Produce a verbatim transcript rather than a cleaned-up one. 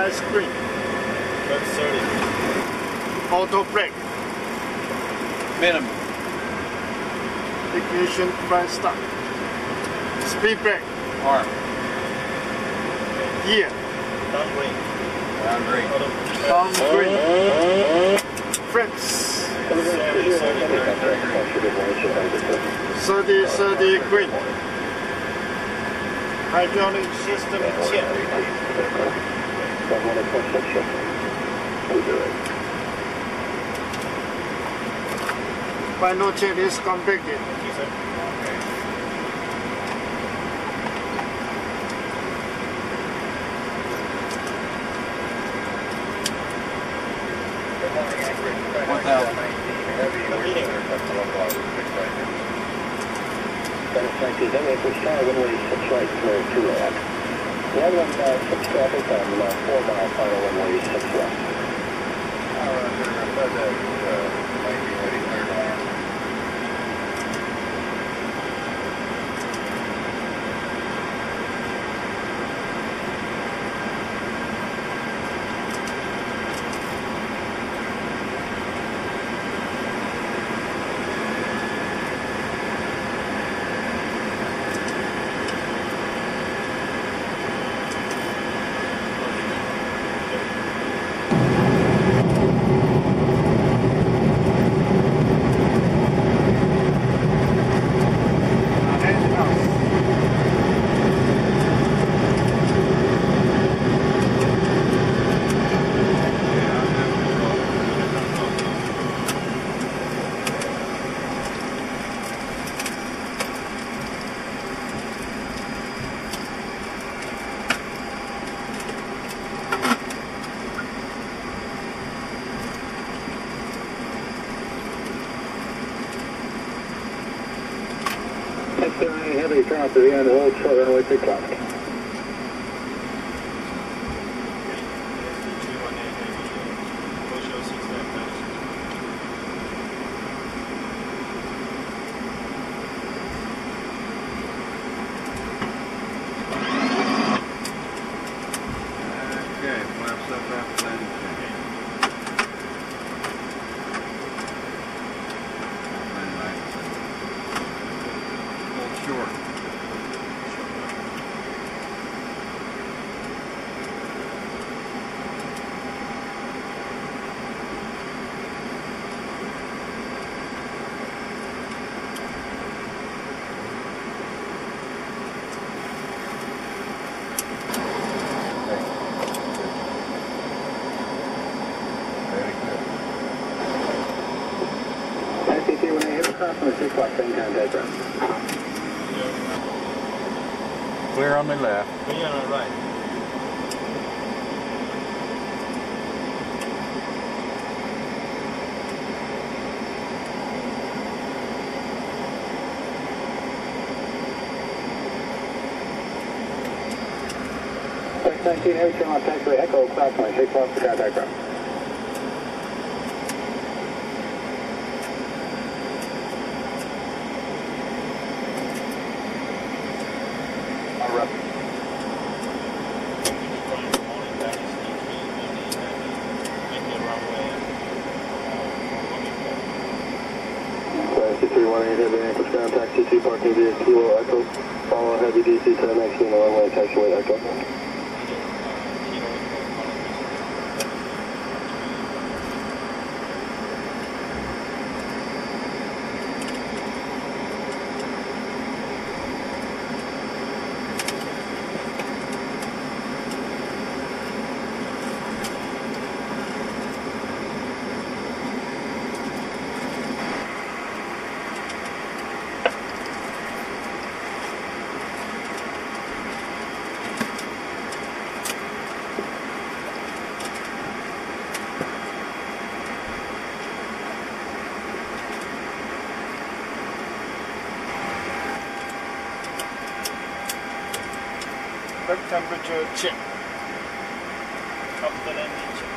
light screen. thirty. Auto brake. Minimum. Ignition front start. Speed brake. Arm. Gear. Down green. Down green. Down green. Flaps. thirty thirty green. Hydraulic system check. Final check is completed. one thousand. nineteen, runway for star, runway six right, clear two left. one one five six traffic on uh, four mile final runway six left. Alright, I thought that uh, might be ready clear to land. Heavy, turn off the V and hold short runway six left. Okay, flaps up after landing. Hold short. Clear on the left. Clear on the right. nineteen, heavy, turn on taxiway, echo, cloud point, six off the contact ground. C three one eight heavy, Anchorage ground taxi two parking via Kilo Echo. Follow heavy D C to the next unit, runway taxiway Echo. Back temperature check. Top the landing check.